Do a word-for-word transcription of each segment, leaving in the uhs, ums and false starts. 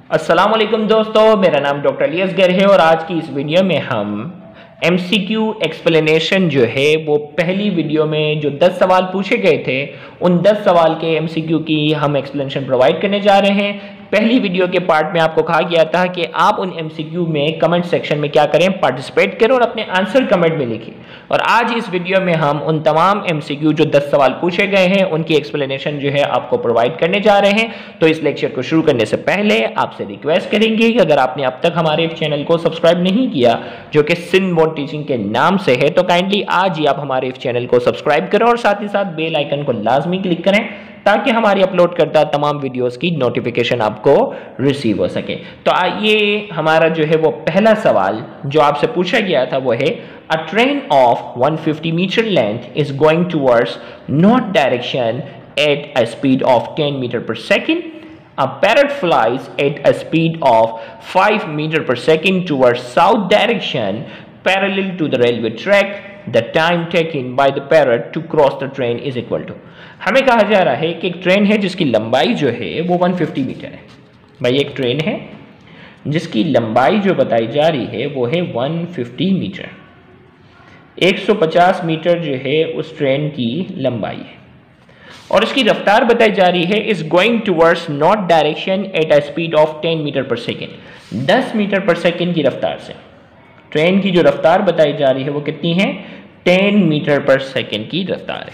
अस्सलाम वालेकुम दोस्तों, मेरा नाम डॉक्टर अलियास गर है और आज की इस वीडियो में हम एमसीक्यू एक्सप्लेनेशन जो है वो पहली वीडियो में जो दस सवाल पूछे गए थे उन दस सवाल के एमसीक्यू की हम एक्सप्लेनेशन प्रोवाइड करने जा रहे हैं। पहली वीडियो के पार्ट में आपको कहा गया था कि आप उन एमसीक्यू में कमेंट सेक्शन में क्या करें, पार्टिसिपेट करें और अपने आंसर कमेंट में लिखें। और आज इस वीडियो में हम उन तमाम एमसीक्यू जो दस सवाल पूछे गए हैं उनकी एक्सप्लेनेशन जो है आपको प्रोवाइड करने जा रहे हैं। तो इस लेक्चर को शुरू करने से पहले आपसे रिक्वेस्ट करेंगे कि अगर आपने अब तक हमारे चैनल को सब्सक्राइब नहीं किया जो कि सिंध बोर्ड टीचिंग के नाम से है, तो काइंडली आज ही आप हमारे चैनल को सब्सक्राइब करें और साथ ही साथ बेल आइकन को लाजमी क्लिक करें ताकि हमारी अपलोड करता तमाम वीडियोस की नोटिफिकेशन आपको रिसीव हो सके। तो ये हमारा जो है वो पहला सवाल जो आपसे पूछा गया था वो है, a train of one hundred fifty metre length is going towards north direction at a speed of ten metre per second. A parrot flies at a speed of five meter per second towards south direction parallel to the railway track. The time taken by the parrot to cross the train is equal to. हमें कहा जा रहा है कि एक train है जिसकी लंबाई जो है वो one hundred fifty मीटर है। भाई एक ट्रेन है जिसकी लंबाई जो बताई जा रही है वो है one hundred fifty metre. one hundred fifty metre जो है उस ट्रेन की लंबाई है और इसकी रफ्तार बताई जा रही है is going towards north direction at a speed of ten metre per second. दस मीटर पर सेकेंड की रफ्तार से ट्रेन की जो रफ्तार बताई जा रही है वो कितनी है? ten मीटर पर सेकेंड की रफ्तार है।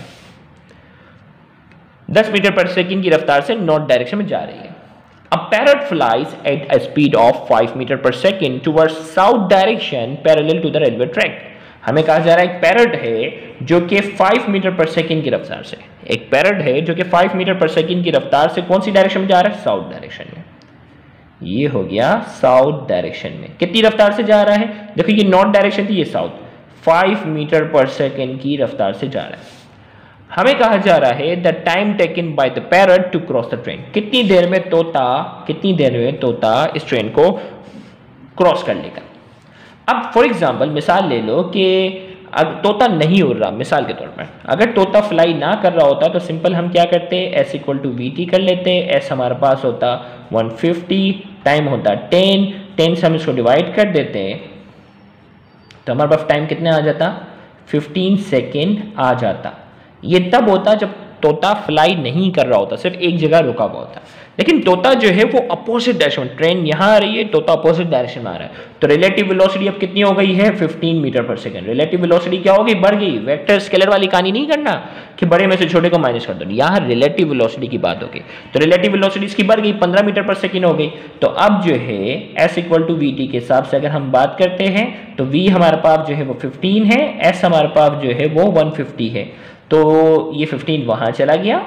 दस मीटर पर सेकेंड की रफ्तार से नॉर्थ डायरेक्शन में जा रही है। A parrot flies at a speed of five metre per second towards south direction parallel to the railway track. हमें कहा जा रहा है एक पैरट है जो कि five मीटर पर सेकेंड की रफ्तार से एक पैरट है जो कि five मीटर पर सेकेंड की रफ्तार से कौन सी डायरेक्शन में जा रहा है? साउथ डायरेक्शन में। ये हो गया साउथ डायरेक्शन में। कितनी रफ्तार से जा रहा है? देखो ये नॉर्थ डायरेक्शन थी, ये south. five metre per second की रफ्तार से जा रहा है। हमें कहा जा रहा है the time taken by the parrot to cross the train. कितनी देर में तोता कितनी देर में तोता इस ट्रेन को क्रॉस कर लेगा। अब फॉर एग्जाम्पल मिसाल ले लो कि अगर तोता नहीं उड़ रहा, मिसाल के तौर पर अगर तोता फ्लाई ना कर रहा होता तो सिंपल हम क्या करते, S equal to V T कर लेते। एस हमारे पास होता one hundred fifty, टाइम होता ten, ten से हम इसको डिवाइड कर देते हैं तो हमारे पास टाइम कितने आ जाता? fifteen सेकेंड आ जाता। ये तब होता जब तोता फ्लाई नहीं कर रहा होता, सिर्फ एक जगह रुका हुआ होता। लेकिन तोता जो है वो अपोजिट डायरेक्शन, ट्रेन यहाँ आ रही है, तोता अपोजिट डायरेक्शन में आ रहा है, तो रिलेटिव वेलोसिटी अब कितनी हो गई है? fifteen metre per second. Relative velocity क्या हो गई? बढ़ गई। वेक्टर स्केलर वाली कहानी नहीं करना कि बड़े में से छोटे को माइनस कर दो, यहाँ रिलेटिव वेलोसिटी की बात होगी। तो रिलेटिव वेलोसिटी इसकी बढ़ गई, पंद्रह मीटर पर सेकंड हो गई। तो अब जो है S equal to V T के हिसाब से अगर हम बात करते हैं तो वी हमारे पास जो है वो fifteen है, एस हमारे पास जो है वो one hundred fifty है। तो ये fifteen वहां चला गया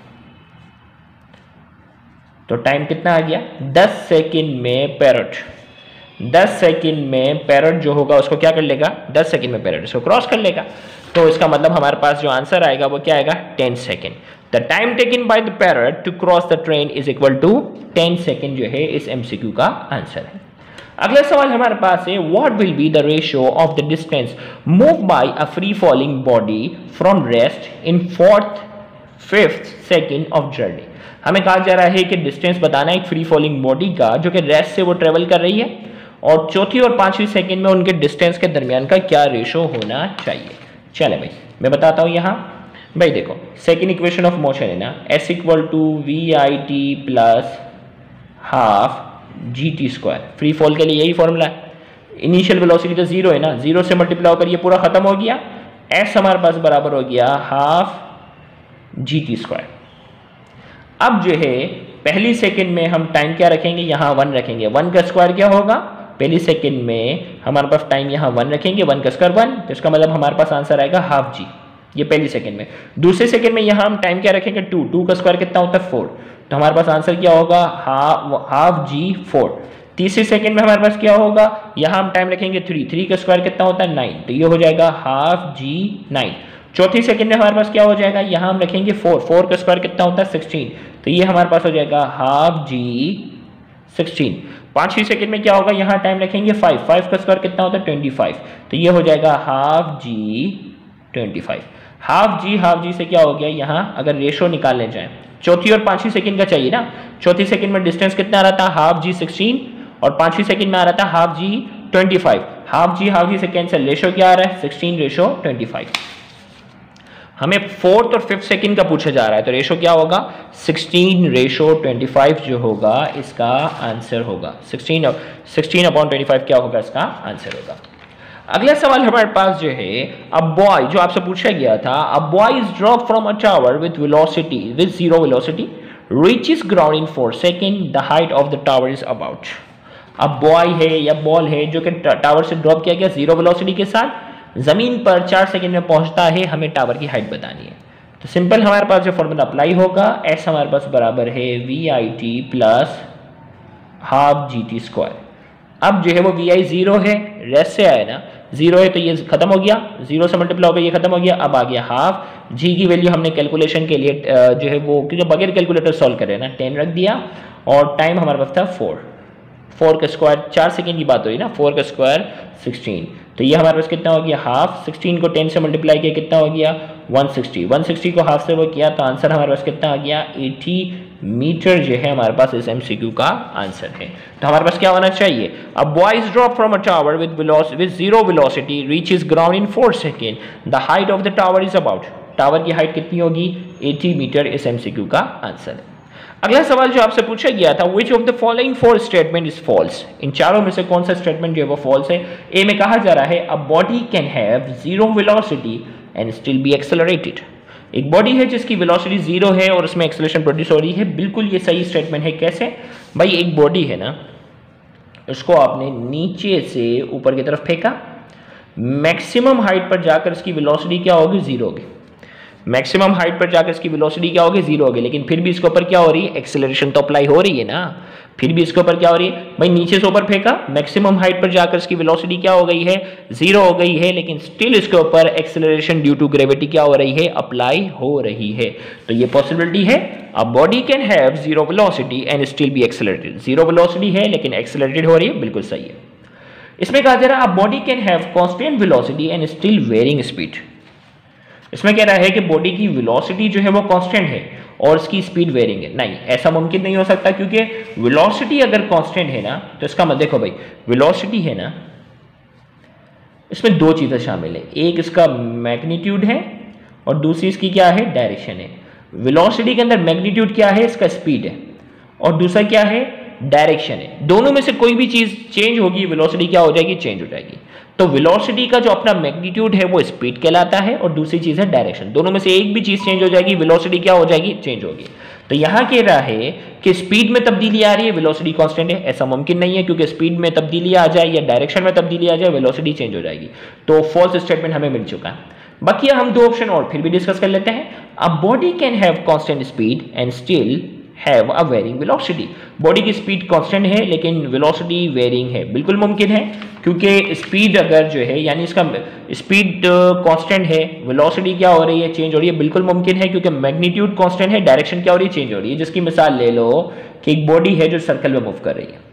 तो टाइम कितना आ गया? दस सेकंड में पैरट दस सेकंड में पैरट जो होगा उसको क्या कर लेगा? दस सेकंड में पैरट इसको क्रॉस कर लेगा। तो इसका मतलब हमारे पास जो आंसर आएगा वो क्या आएगा? ten second. The time taken by the parrot to cross the train is equal to ten second जो है इस एमसीक्यू का आंसर है। अगला सवाल हमारे पास है, what will be the ratio of the distance move by a free falling body from rest in fourth fifth second of journey. हमें कहा जा रहा है कि डिस्टेंस बताना है एक फ्री फॉलिंग बॉडी का जो कि रेस्ट से वो ट्रेवल कर रही है और चौथी और पांचवी सेकंड में उनके डिस्टेंस के दरमियान का क्या रेशो होना चाहिए। चले भाई मैं बताता हूं। यहाँ भाई देखो सेकंड इक्वेशन ऑफ मोशन है ना, S equal to V I T plus half G T square. Free fall के लिए यही फॉर्मूला है। इनिशियल वेलोसिटी तो जीरो है ना, जीरो से मल्टीप्लाई होकर ये पूरा खत्म हो गया। एस हमारे पास बराबर हो गया हाफ जी टी स्क्वायर। अब जो है पहली सेकंड में हम टाइम क्या रखेंगे? यहाँ वन रखेंगे। वन का स्क्वायर क्या होगा? पहली सेकंड में हमारे पास टाइम यहाँ वन रखेंगे, वन का स्क्वायर वन, तो इसका मतलब हमारे पास आंसर आएगा हाफ जी। ये पहली सेकंड में। दूसरे सेकंड में यहाँ हम टाइम क्या रखेंगे? टू, टू का स्क्वायर कितना होता है? फोर, तो हमारे पास आंसर क्या होगा? Half half G four. तीसरी सेकंड में हमारे पास क्या होगा? यहाँ हम टाइम रखेंगे थ्री, थ्री का स्क्वायर कितना होता है? नाइन, तो ये हो जाएगा हाफ जी नाइन। चौथी सेकंड में हमारे पास क्या हो जाएगा? यहाँ हम रखेंगे फोर, फोर का स्क्वायर कितना होता है? सिक्सटीन, तो ये हमारे पास हो जाएगा हाफ जी सिक्सटीन। पांचवी सेकंड में क्या होगा? यहाँ टाइम रखेंगे फाइव, फाइव का स्क्वायर कितना होता है? ट्वेंटी फाइव, तो ये हो जाएगा half G twenty five. Half G half G से क्या हो गया? यहाँ अगर रेशो निकालने जाए चौथी और पांचवी सेकंड का चाहिए ना। चौथी सेकंड में डिस्टेंस कितना आ रहा था, हाफ जी सिक्सटीन, और पांचवी सेकंड में आ रहा था half G twenty five. Half G half G से कैंसिल, रेशो क्या आ रहा है, सिक्सटीन रेशो ट्वेंटी फाइव। हमें फोर्थ और फिफ्थ सेकंड का पूछा जा रहा है, तो रेशो क्या होगा, सिक्सटीन रेशो ट्वेंटी फाइव जो होगा इसका आंसर होगा। Sixteen sixteen upon twenty five क्या होगा, इसका आंसर होगा। अगला सवाल हमारे पास जो है, अ बॉय, जो आपसे पूछा गया था, a boy is drop from a tower with velocity with zero velocity reaches ground in four second, the height of the tower is about. अब बॉय है या बॉल है जो कि टावर से ड्रॉप किया गया जीरो वेलोसिटी के साथ, जमीन पर चार सेकंड में पहुंचता है, हमें टावर की हाइट बतानी है। तो सिंपल हमारे पास जो फॉर्मूला अप्लाई होगा, एस हमारे पास बराबर है V I T plus half G T square. अब जो है वो वी आई जीरो है, रेस्ट से आया ना, जीरो है तो ये खत्म हो गया, जीरो से मल्टीप्लाई हो गया, ये खत्म हो गया। अब आ गया हाफ, जी की वैल्यू हमने कैलकुलेशन के लिए जो है वो, क्योंकि बगैर कैलकुलेटर सॉल्व कर रहे हैं ना, टेन रख दिया, और टाइम हमारे पास था फोर। फोर का स्क्वायर, चार सेकेंड की बात हो रही ना, फोर का स्क्वायर सिक्सटीन, तो ये हमारे पास कितना हो गया, हाफ। सिक्सटीन को टेन से मल्टीप्लाई किया कितना हो गया, वन सिक्सटी। वन सिक्सटी को हाफ से वो किया तो आंसर हमारे पास कितना आ गया, एटी मीटर जो है हमारे पास इस एमसीक्यू का आंसर है। तो हमारे पास क्या होना चाहिए, अब boys drop from a tower with velocity with zero velocity reaches ground in four second, the height of the tower is about. Tower की हाइट कितनी होगी, एटी मीटर, इस एमसीक्यू का आंसर है। अगला सवाल जो आपसे पूछा गया था, which of the following four statement is false, इन चारों में से कौन सा स्टेटमेंट जो है वो फॉल्स है। ए में कहा जा रहा है, a body can have zero velocity and still be accelerated। एक बॉडी है जिसकी वेलोसिटी जीरो है और उसमें एक्सेलरेशन प्रोड्यूस हो रही है, बिल्कुल ये सही स्टेटमेंट है। कैसे भाई, एक बॉडी है ना, उसको आपने नीचे से ऊपर की तरफ फेंका, मैक्सिमम हाइट पर जाकर इसकी वेलोसिटी क्या होगी, जीरो होगी। मैक्सिमम हाइट पर जाकर इसकी वेलोसिटी क्या होगी, जीरो होगी, लेकिन फिर भी इसके ऊपर क्या हो रही है, एक्सेलरेशन तो अप्लाई हो रही है ना। फिर भी इसके ऊपर क्या हो रही है भाई, नीचे से ऊपर फेंका, मैक्सिमम हाइट पर जाकर इसकी वेलोसिटी क्या हो गई है, जीरो हो गई है, लेकिन स्टिल इसके ऊपर एक्सेलरेशन ड्यू टू ग्रेविटी क्या हो रही है, अप्लाई हो रही है। तो ये पॉसिबिलिटी है, a body can have zero velocity and still be accelerated. Zero velocity है लेकिन एक्सेलरेटेड हो रही है, बिल्कुल सही है। इसमें कहा जा रहा है, a body can have constant velocity and still varying speed. इसमें कह रहा है कि बॉडी की वेलोसिटी जो है वो कांस्टेंट है और इसकी स्पीड वेरिंग है। नहीं, ऐसा मुमकिन नहीं हो सकता, क्योंकि वेलोसिटी अगर कांस्टेंट है ना, तो इसका मतलब देखो भाई, वेलोसिटी है ना, इसमें दो चीजें शामिल है, एक इसका मैग्नीट्यूड है और दूसरी इसकी क्या है, डायरेक्शन है। वेलोसिटी के अंदर मैग्नीट्यूड क्या है, इसका स्पीड है, और दूसरा क्या है, डायरेक्शन है। दोनों में से कोई भी चीज चेंज होगी, वेलोसिटी क्या हो जाएगी, चेंज हो जाएगी। तो वेलोसिटी का जो अपना मैग्नीट्यूड है वो स्पीड कहलाता है, और दूसरी चीज है डायरेक्शन। दोनों में से एक भी चीज चेंज हो जाएगी, वेलोसिटी क्या हो जाएगी, चेंज होगी। तो यहां कह रहा है कि स्पीड में तब्दीली आ रही है, वेलोसिटी कांस्टेंट है, ऐसा मुमकिन नहीं है, क्योंकि स्पीड में तब्दीली आ जाए या डायरेक्शन में तब्दीली आ जाए, वेलोसिटी चेंज हो जाएगी। तो फॉल्स स्टेटमेंट हमें मिल चुका है। बाकी हम दो ऑप्शन और फिर भी डिस्कस कर लेते हैं। A body can have constant speed and still have a varying velocity. Body की स्पीड कांस्टेंट है लेकिन वेलोसिटी वेरिंग है, बिल्कुल मुमकिन है, क्योंकि स्पीड अगर जो है, यानी इसका स्पीड कांस्टेंट है, वेलोसिटी क्या हो रही है, चेंज हो रही है, बिल्कुल मुमकिन है, क्योंकि मैग्नीट्यूड कांस्टेंट है, डायरेक्शन क्या हो रही है, चेंज हो रही है। जिसकी मिसाल ले लो कि एक बॉडी है जो सर्कल में मूव कर रही है,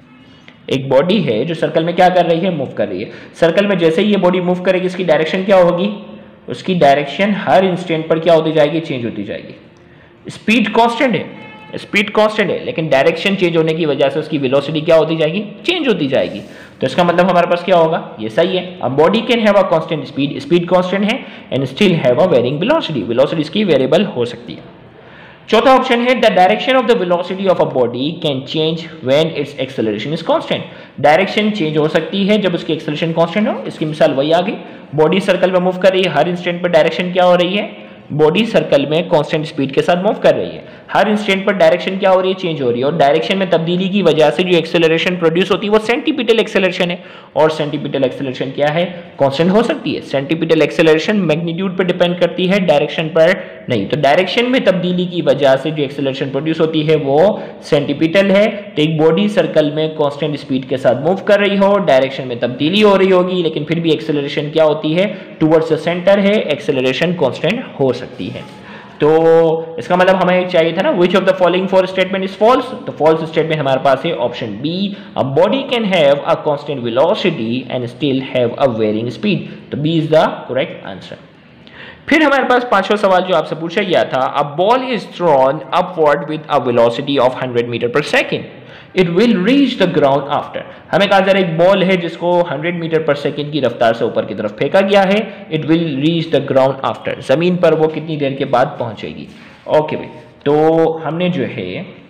एक बॉडी है जो सर्कल में क्या कर रही है, मूव कर रही है। सर्कल में जैसे ही ये बॉडी मूव करेगी, इसकी डायरेक्शन क्या होगी, उसकी डायरेक्शन हर इंस्टेंट पर क्या होती जाएगी, चेंज होती जाएगी। स्पीड कांस्टेंट है, स्पीड कांस्टेंट है, लेकिन डायरेक्शन चेंज होने की वजह से उसकी वेलोसिटी क्या होती जाएगी, चेंज होती जाएगी। तो इसका मतलब हमारे पास क्या होगा, ये सही है। A body can have a constant speed, speed constant है, and still have a varying velocity, velocity इसकी वेरिएबल हो सकती है। चौथा ऑप्शन है, the direction of the velocity of a body can change when its acceleration is constant. Direction change हो सकती है जब उसकी एक्सेलरेशन कांस्टेंट हो। इसकी मिसाल वही आ गई, बॉडी सर्कल में मूव कर रही है, हर इंस्टेंट पर डायरेक्शन क्या हो रही है, बॉडी सर्कल में कांस्टेंट स्पीड के साथ मूव कर रही है, हर इंस्टेंट पर डायरेक्शन क्या हो रही है, चेंज हो रही है, और डायरेक्शन में तब्दीली की वजह से जो एक्सेलरेशन प्रोड्यूस होती है वो सेंटीपिटल एक्सेलरेशन है, और सेंटीपिटल एक्सेलरेशन क्या है, कांस्टेंट हो सकती है। सेंटीपिटल एक्सेलरेशन मैग्नीट्यूड पर डिपेंड करती है, डायरेक्शन पर नहीं। तो डायरेक्शन में तब्दीली की वजह से जो एक्सेलरेशन प्रोड्यूस होती है वो सेंटीपिटल है। तो एक बॉडी सर्कल में कांस्टेंट स्पीड के साथ मूव कर रही हो, डायरेक्शन में तब्दीली हो रही होगी, लेकिन फिर भी एक्सेलरेशन क्या होती है, टुवर्ड्स द सेंटर है, एक्सेलरेशन कांस्टेंट हो सकती है। तो इसका मतलब हमें चाहिए था ना, which of the following four statement is false। तो false statement हमारे पास है option B, a body can have a constant velocity and still have a varying speed। तो B is the correct answer। फिर हमारे पास पांचवा सवाल जो आपसे पूछा गया था, a ball is thrown upward with a velocity of hundred metre per second, it will reach the ground after. हमें कहा जा रहा है एक बॉल है जिसको हंड्रेड मीटर पर सेकेंड की रफ्तार से ऊपर की तरफ फेंका गया है, it will reach the ground after, जमीन पर वो कितनी देर के बाद पहुंचेगी। ओके भाई, तो हमने जो है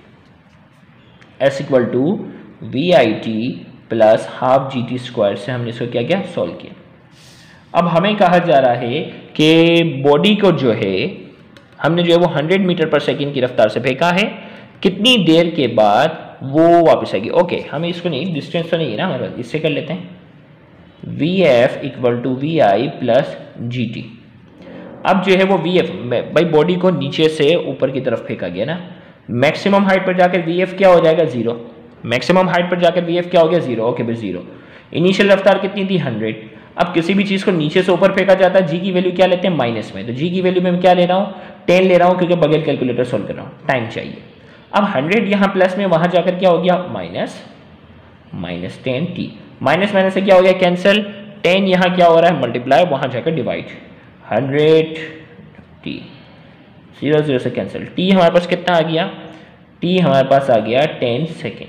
S equal to V I T plus half G T square से हमने इसको क्या किया, सॉल्व किया। अब हमें कहा जा रहा है कि बॉडी को जो है हमने जो है वो हंड्रेड मीटर पर सेकेंड की रफ्तार से फेंका है, कितनी देर के बाद वो वापस आएगी। ओके, हमें इसको नहीं, डिस्टेंस तो नहीं है ना हमारे पास, इससे कर लेते हैं V F equal to V I plus G T. अब जो है वो वी एफ भाई बॉडी को नीचे से ऊपर की तरफ फेंका गया ना, मैक्सिमम हाइट पर जाकर वी एफ क्या हो जाएगा, जीरो। मैक्सिमम हाइट पर जाकर वी एफ क्या हो गया, जीरो। ओके भाई जीरो। इनिशियल रफ्तार कितनी थी, हंड्रेड। अब किसी भी चीज़ को नीचे से ऊपर फेंका जाता है, जी की वैल्यू क्या लेते हैं, माइनस में। तो जी की वैल्यू में क्या ले रहा हूँ, टेन ले रहा हूँ, क्योंकि बगैर कैलकुलेटर सोल्व कर रहा हूँ, टाइम चाहिए। अब हंड्रेड यहाँ प्लस में, वहाँ जाकर क्या हो गया, minus minus ten T. Minus minus से क्या हो गया, कैंसिल। टेन यहाँ क्या हो रहा है, मल्टीप्लाई, वहाँ जाकर divide, hundred T, zero zero से कैंसिल। टी हमारे पास कितना आ गया, टी हमारे पास आ गया टेन सेकेंड।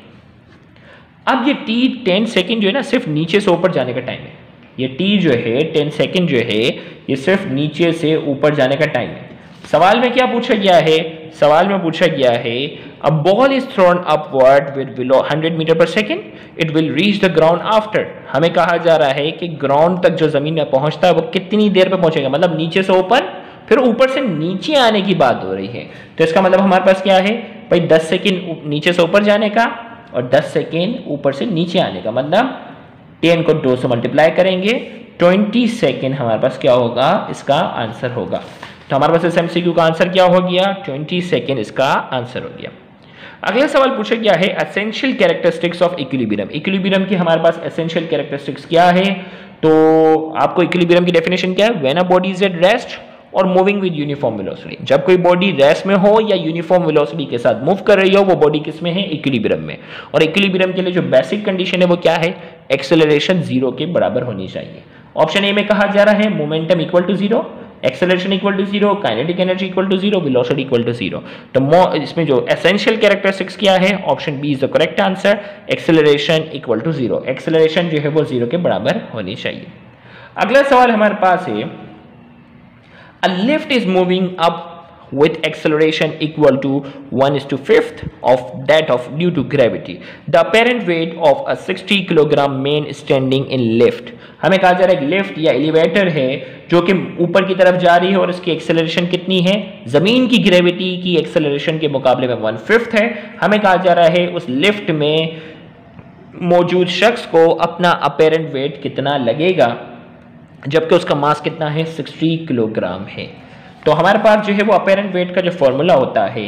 अब ये टी टेन सेकेंड जो है ना, सिर्फ नीचे से ऊपर जाने का टाइम है। ये टी जो है टेन सेकेंड जो है, ये सिर्फ नीचे से ऊपर जाने का टाइम है। सवाल में क्या पूछा गया है, सवाल में पूछा गया है a ball is thrown upward with below hundred metre per second, it will reach the ground after. हमें कहा जा रहा है कि ग्राउंड तक जो जमीन में पहुंचता है वो कितनी देर पे पहुंचेगा, मतलब नीचे से ऊपर, फिर ऊपर से नीचे आने की बात हो रही है। तो इसका मतलब हमारे पास क्या है भाई, दस सेकेंड नीचे से ऊपर जाने का और दस सेकेंड ऊपर से नीचे आने का, मतलब टेन को दो से मल्टीप्लाई करेंगे, ट्वेंटी सेकेंड हमारे पास क्या होगा, इसका आंसर होगा। तो हमारे पास इस एमसीक्यू का आंसर क्या हो गया, ट्वेंटी सेकेंड इसका आंसर हो गया। अगला सवाल पूछा गया है essential characteristics of equilibrium. Equilibrium की हमारे पास एसेंशियल कैरेक्टरिस्टिक्स क्या है, तो आपको इक्विलिब्रियम की डेफिनेशन क्या है, when a body is at rest और मूविंग विद यूनिफॉर्म वेलोसिटी। जब कोई बॉडी रेस्ट में हो या यूनिफॉर्म वेलोसिटी के साथ मूव कर रही हो, वो बॉडी किस में है, इक्विलिब्रियम में। और इक्विलिब्रियम के लिए जो बेसिक कंडीशन है वो क्या है, एक्सेलरेशन जीरो के बराबर होनी चाहिए। ऑप्शन ए में कहा जा रहा है momentum equal to zero, acceleration equal to zero, kinetic energy equal to zero, velocity equal to zero. तो इसमें जो एसेंशियल कैरेक्टरिस्टिक्स क्या है, option B is the correct answer, acceleration equal to zero. Acceleration जो है वो जीरो के बराबर होनी चाहिए। अगला सवाल हमारे पास है a lift is moving up with acceleration equal to one is to fifth of that of due to gravity. The apparent weight of a sixty kilogram man standing in lift. हमें कहा जा रहा है लिफ्ट या elevator है जो कि ऊपर की तरफ जा रही है और इसकी एक्सेलरेशन कितनी है, जमीन की ग्रेविटी की एक्सेलरेशन के मुकाबले में वन फिफ्थ है। हमें कहा जा रहा है उस लिफ्ट में मौजूद शख्स को अपना अपेरेंट वेट कितना लगेगा, जबकि उसका मास कितना है, सिक्सटी किलोग्राम है। तो हमारे पास जो है वो अपेरेंट वेट का जो फॉर्मूला होता है,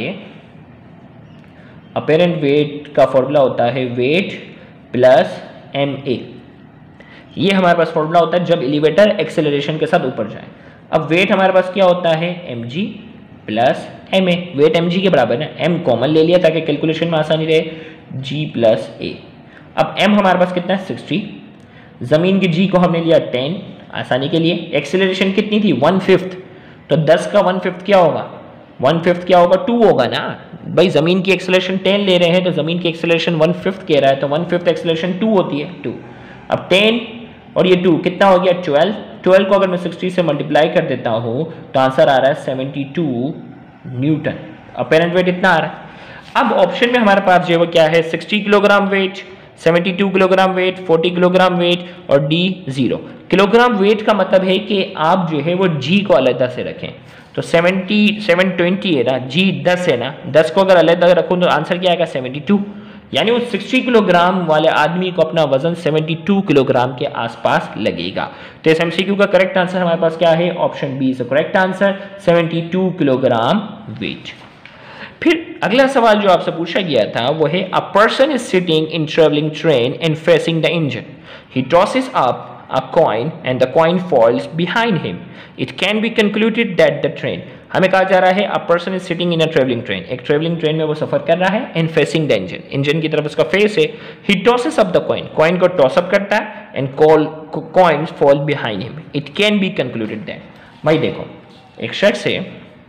अपेरेंट वेट का फॉर्मूला होता है वेट प्लस एम ए। ये हमारे पास फॉर्मूला होता है जब एलिवेटर एक्सेलरेशन के साथ ऊपर जाए। अब वेट हमारे पास क्या होता है, M G plus M A. Weight M G के बराबर है, एम कॉमन ले लिया ताकि कैलकुलेशन में आसानी रहे, जी प्लस ए। अब एम हमारे पास कितना है, सिक्सटी, जमीन की जी को हमने लिया टेन आसानी के लिए। एक्सेलरेशन कितनी थी, वन फिफ्थ, तो दस का वन फिफ्थ क्या होगा, वन फिफ्थ क्या होगा, टू होगा ना भाई। जमीन की एक्सेलरेशन टेन ले रहे हैं तो जमीन की एक्सेलरेशन वन फिफ्थ कह रहा है, तो वन फिफ्थ एक्सेलरेशन टू होती है, टू। अब टेन और ये टू कितना हो गया, ट्वेल्व। ट्वेल्व को अगर मैं सिक्सटी से मल्टीप्लाई कर देता हूँ तो आंसर आ रहा है seventy two newton. Apparent weight इतना आ रहा है। अब ऑप्शन में हमारे पास जो है क्या है, sixty kilogram weight, seventy two kilogram weight, forty kilogram weight और डी जीरो। किलोग्राम वेट का मतलब है कि आप जो है वो जी को अलग से रखें, तो सेवेंटी सेवन ट्वेंटी है ना, जी दस है ना, दस को अगर अलग रखूँ तो आंसर क्या आएगा, सेवेंटी टू। यानी वो सिक्सटी किलोग्राम वाले आदमी को अपना वजन सेवेंटी टू किलोग्राम के आसपास लगेगा। तो इस एमसीक्यू का करेक्ट आंसर हमारे पास क्या है, option B is the correct answer, seventy two kilogram weight. फिर अगला सवाल जो आपसे पूछा गया था वो है a person is sitting in travelling train and facing the engine, he tosses up a coin and the coin falls behind him. It can be concluded that the train, हमें कहा जा रहा है a person is sitting in a traveling train, एक traveling train में वो सफर कर रहा है, and facing the engine, engine की तरफ उसका face है, he tosses up the coin, coin को toss up करता है and call coins fall behind him. It can be concluded that, भाई देखो एक शख्स है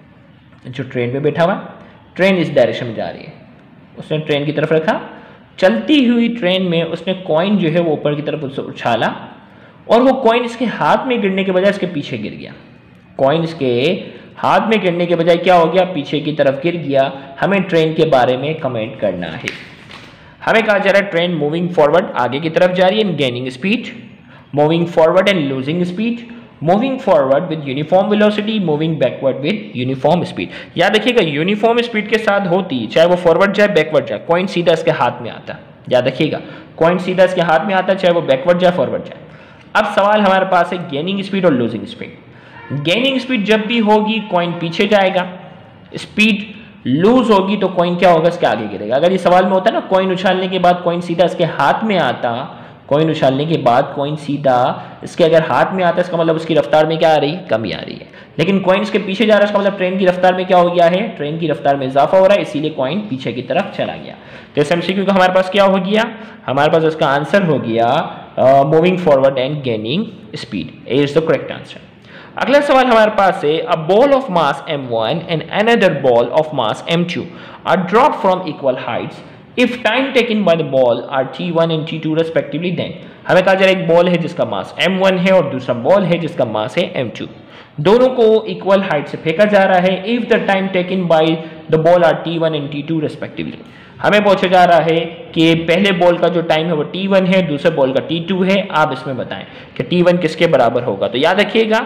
जो ट्रेन में बैठा हुआ है, ट्रेन इस डायरेक्शन में जा रही है, उसने ट्रेन की तरफ रखा, चलती हुई ट्रेन में उसने कॉइन जो है वो ऊपर की तरफ उससे उछाला और वो कॉइन इसके हाथ में गिरने के बजाय इसके पीछे गिर गया। कॉइन इसके हाथ में गिरने के बजाय क्या हो गया, पीछे की तरफ गिर गया। हमें ट्रेन के बारे में कमेंट करना है। हमें कहा जा रहा है ट्रेन मूविंग फॉरवर्ड, आगे की तरफ जा रही है, gaining speed, moving forward and losing speed, moving forward with uniform velocity, moving backward with uniform speed. याद रखिएगा यूनिफॉर्म स्पीड के साथ होती, चाहे वो फॉरवर्ड जाए बैकवर्ड जाए, कॉइन सीधा इसके हाथ में आता। याद रखिएगा कॉइन सीधा इसके हाथ में आता, चाहे वो बैकवर्ड जाए फॉरवर्ड जाए। अब सवाल हमारे पास है गेनिंग स्पीड और लूजिंग स्पीड। गेनिंग स्पीड जब भी होगी कॉइन पीछे जाएगा, स्पीड लूज होगी तो कॉइन क्या होगा, इसके आगे गिरेगा। अगर ये सवाल में होता है ना कॉइन उछालने के बाद कॉइन सीधा इसके हाथ में आता, कॉइन उछालने के बाद कॉइन सीधा इसके अगर हाथ में आता है, इसका मतलब उसकी रफ्तार में क्या आ रही है, कमी आ रही है। लेकिन कॉइन इसके पीछे जा रहा है, इसका मतलब ट्रेन की रफ्तार में क्या हो गया है, ट्रेन की रफ्तार में इजाफा हो रहा है, इसीलिए कॉइन पीछे की तरफ चला गया। तो इस एमसीक्यू का हमारे पास क्या हो गया, हमारे पास इसका आंसर हो गया moving forward and gaining speed. A is the correct answer. अगला सवाल हमारे पास है a ball of mass M one and another ball of mass M two are drop from equal heights if time taken by the ball are T one and T two respectively, then हमें कहा जा रहा है एक ball है जिसका मास M one है और दूसरा बॉल है जिसका मास है एम टू, दोनों को इक्वल हाइट से फेंका जा रहा है if the time taken by the ball are T one and T two respectively. हमें पूछा जा रहा है कि पहले बॉल का जो टाइम है वो टी वन है, दूसरे बॉल का टी टू है, आप इसमें बताएं कि टी वन किसके बराबर होगा। तो याद रखिएगा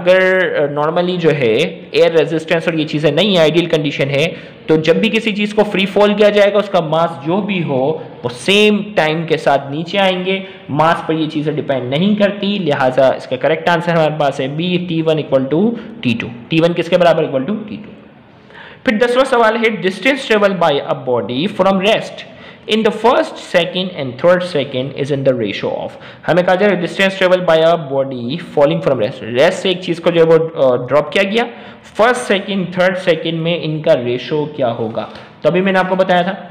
अगर नॉर्मली जो है एयर रेजिस्टेंस और ये चीज़ें नहीं है, आइडियल कंडीशन है, तो जब भी किसी चीज़ को फ्री फॉल किया जाएगा उसका मास जो भी हो वो सेम टाइम के साथ नीचे आएंगे, मास पर ये चीज़ें डिपेंड नहीं करती। लिहाजा इसका करेक्ट आंसर हमारे पास है B, T one equal to T two. T one किसके बराबर, इक्वल टू टी टू। फिर दसवां सवाल है distance travel by a body from rest in the first second and third second is in the ratio of. हमें कहा जा रहा है distance travel by a body falling from rest, rest से एक चीज को जो है वो ड्रॉप किया गया, फर्स्ट सेकेंड थर्ड सेकेंड में इनका रेशो क्या होगा। तो अभी मैंने आपको बताया था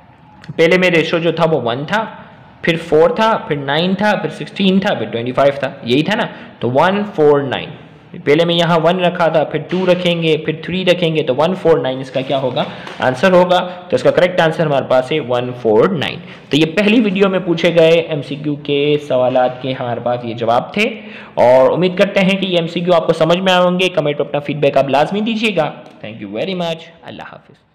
पहले में रेशो जो था वो वन था, फिर फोर था, फिर नाइन था, फिर सिक्सटीन था, फिर ट्वेंटी फाइव था, यही था ना। तो वन फोर नाइन, पहले में यहाँ वन रखा था, फिर टू रखेंगे, फिर थ्री रखेंगे, तो वन फोर नाइन इसका क्या होगा, आंसर होगा। तो इसका करेक्ट आंसर हमारे पास है वन फोर नाइन। तो ये पहली वीडियो में पूछे गए एमसीक्यू के सवालात के हमारे पास ये जवाब थे और उम्मीद करते हैं कि ये एमसीक्यू आपको समझ में आए होंगे। कमेंट पर अपना फीडबैक आप लाजमी दीजिएगा। Thank you very much. अल्लाह हाफिज़।